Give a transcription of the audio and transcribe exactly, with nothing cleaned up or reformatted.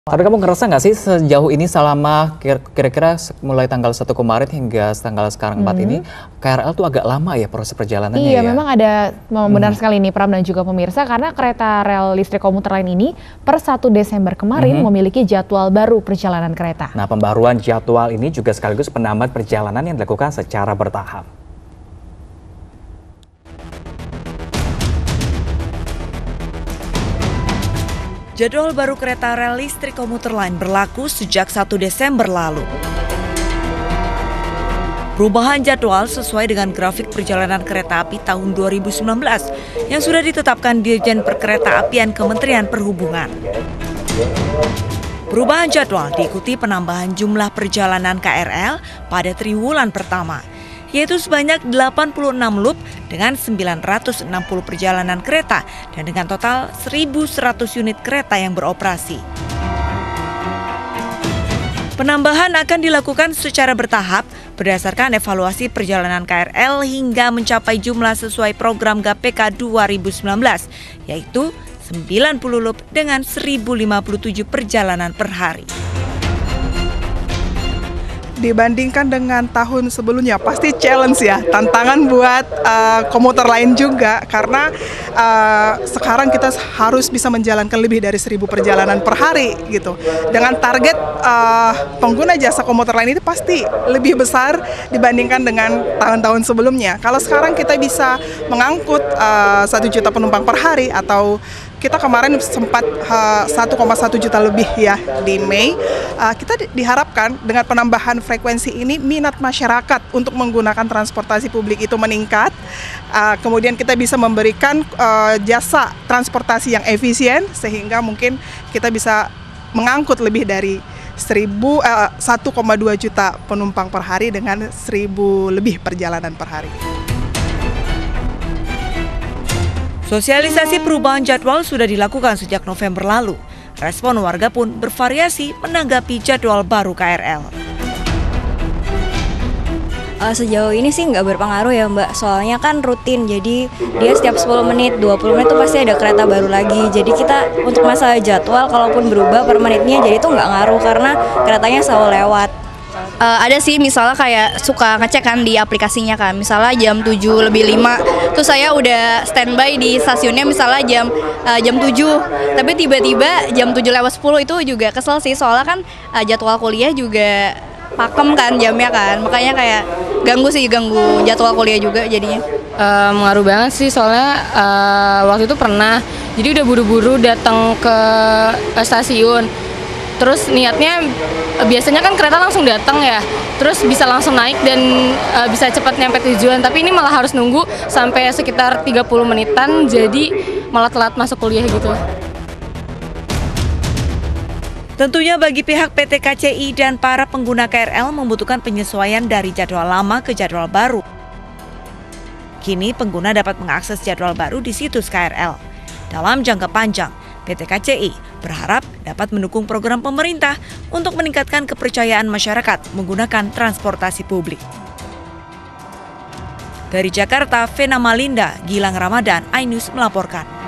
Tapi kamu ngerasa nggak sih sejauh ini selama kira-kira mulai tanggal satu Maret hingga tanggal sekarang empat hmm. ini K R L tuh agak lama ya proses perjalanannya iya, ya? Iya memang ada, benar hmm. sekali nih Pram dan juga pemirsa, karena kereta rel listrik komuter lain ini per satu Desember kemarin hmm. memiliki jadwal baru perjalanan kereta. Nah, pembaruan jadwal ini juga sekaligus penambahan perjalanan yang dilakukan secara bertahap. Jadwal baru kereta rel listrik komuter lain berlaku sejak satu Desember lalu. Perubahan jadwal sesuai dengan grafik perjalanan kereta api tahun dua ribu sembilan belas yang sudah ditetapkan Dirjen Perkeretaapian Kementerian Perhubungan. Perubahan jadwal diikuti penambahan jumlah perjalanan K R L pada triwulan pertama, yaitu sebanyak delapan puluh enam loop dengan sembilan ratus enam puluh perjalanan kereta dan dengan total seribu seratus unit kereta yang beroperasi. Penambahan akan dilakukan secara bertahap berdasarkan evaluasi perjalanan K R L hingga mencapai jumlah sesuai program G P K dua ribu sembilan belas, yaitu sembilan puluh loop dengan seribu lima puluh tujuh perjalanan per hari. Dibandingkan dengan tahun sebelumnya pasti challenge ya, tantangan buat uh, komuter lain juga, karena uh, sekarang kita harus bisa menjalankan lebih dari seribu perjalanan per hari gitu. Dengan target uh, pengguna jasa komuter lain itu pasti lebih besar dibandingkan dengan tahun-tahun sebelumnya. Kalau sekarang kita bisa mengangkut satu juta penumpang per hari, atau kita kemarin sempat uh, satu koma satu juta lebih ya di Mei. Uh, kita di diharapkan dengan penambahan frekuensi ini minat masyarakat untuk menggunakan transportasi publik itu meningkat. Uh, kemudian kita bisa memberikan uh, jasa transportasi yang efisien sehingga mungkin kita bisa mengangkut lebih dari seribu, uh, satu koma dua juta penumpang per hari dengan seribu lebih perjalanan per hari. Sosialisasi perubahan jadwal sudah dilakukan sejak November lalu. Respon warga pun bervariasi menanggapi jadwal baru K R L. Uh, sejauh ini sih nggak berpengaruh ya Mbak, soalnya kan rutin, jadi dia setiap sepuluh menit, dua puluh menit itu pasti ada kereta baru lagi. Jadi kita untuk masalah jadwal kalaupun berubah per menitnya, jadi itu nggak ngaruh karena keretanya selalu lewat. Uh, ada sih, misalnya kayak suka ngecek kan di aplikasinya kan, misalnya jam tujuh lebih lima, terus saya udah standby di stasiunnya misalnya jam uh, jam tujuh, tapi tiba-tiba jam tujuh lewat sepuluh, itu juga kesel sih, soalnya kan uh, jadwal kuliah juga pakem kan jamnya kan, makanya kayak ganggu sih, ganggu jadwal kuliah juga jadinya. Uh, mengaruh banget sih, soalnya uh, waktu itu pernah, jadi udah buru-buru datang ke uh, stasiun. Terus niatnya biasanya kan kereta langsung datang ya, terus bisa langsung naik dan uh, bisa cepat nyampe tujuan. Tapi ini malah harus nunggu sampai sekitar tiga puluh menitan, jadi malah telat masuk kuliah gitu. Tentunya bagi pihak P T K C I dan para pengguna K R L membutuhkan penyesuaian dari jadwal lama ke jadwal baru. Kini pengguna dapat mengakses jadwal baru di situs K R L. Dalam jangka panjang, P T K C I berharap dapat mendukung program pemerintah untuk meningkatkan kepercayaan masyarakat menggunakan transportasi publik. Dari Jakarta, Vena Malinda, Gilang Ramadan, iNews melaporkan.